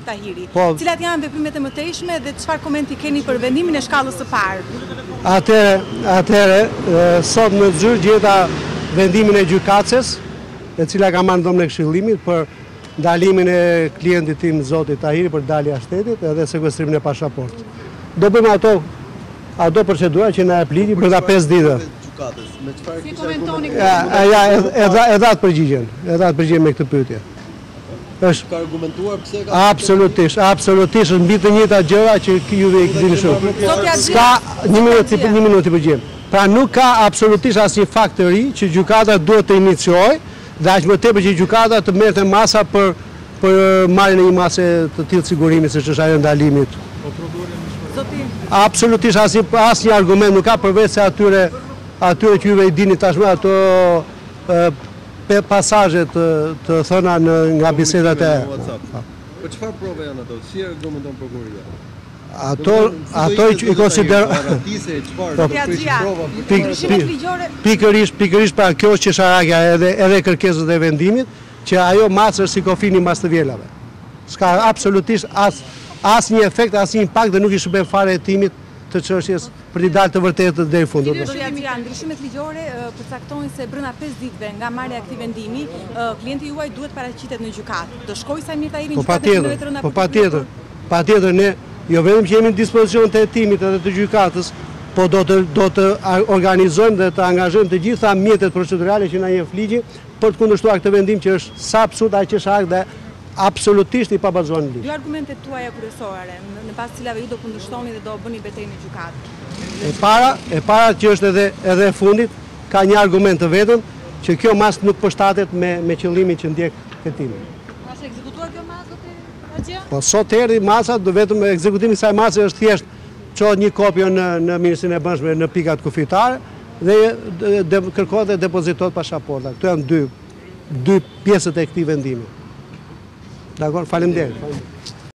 Tahiri. Cilat janë veprimet e mëtejshme dhe çfarë komenti keni për vendimin e shkallës së parë? Atëherë, sot në zyrë gjeta vendimin e gjykatës, e cila ka marrë ndonjë këshillimit për ndalimin e klientit tim zotit Tahiri për dalje shtetit edhe sekuestrimin e pasaportës. Do bëjmë ato procedura që na jep ligji për 5 ditë. Si komentoni E dha përgjigjen me këtë pyetje. Ka argumentuar pse ka? Absolutisht, mbi të njëjta gjëra që juve i dini shumë. Ska një minutë i përgjigjem. Pra nuk ka absolutisht asnjë fakt të ri që gjykata duhet të iniciojë dhe aq më tepër që gjykata të merrte masa për marrjen e një mase të tillë sigurimi siç është ajo ndalimit. Absolutisht asnjë argument nuk ka përveç se atyre që juve i dini tashmë ato pasazhe të thëna nga bisedat e Po çfarë prove janë ato? Si argumenton prokuroria? Ato i konsiderojnë pikërisht pra kjo është qesharakja edhe kërkesës e vendimit që ajo masë është si kofini mas të vjelave. S'ka absolutisht asnjë efekt, asnjë impakt dhe nuk i shërben fare hetimit të çështjes për t'i dalë të vërtetë deri në fund. Ndryshimet ligjore përcaktojnë se brenda 5 ditëve nga marrja e këtij vendimi, klienti juaj duhet paraqitet në gjykatë. Do shkojë Samir Tahiri në gjykatë? Po patjetër, ne jo vetëm që jemi në dispozicion të hetimit edhe të gjykatës, po do të organizojmë dhe të angazhojmë të gjitha mjetet procedurale që na jep ligji për të kundërshtuar këtë vendim që është sa absurd aq qesharak dhe absolutisht i pabazuar në ligj. Dy argumentet tuaja kryesore, në pas të cilave ju do kundërshtoni dhe do bëni betejë në gjykatë. E para që është edhe fundit, ka një argument të vetëm që kjo masë nuk përshtatet me qëllimin që ndjek hetimi. Ka ekzekutuar kjo masë do të Axhia? Po sot erdhi masa, vetëm ekzekutimi i kësaj mase është thjesht çohet një kopje në Ministrinë e Brendshme në pikat kufitare dhe kërkohet dhe depozitohet pasaporta. Këto janë dy pjesët e këtij vendimi. Dakor, faleminderit.